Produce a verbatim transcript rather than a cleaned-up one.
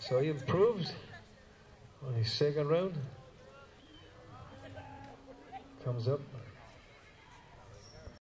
So he improved on his second round. Comes up.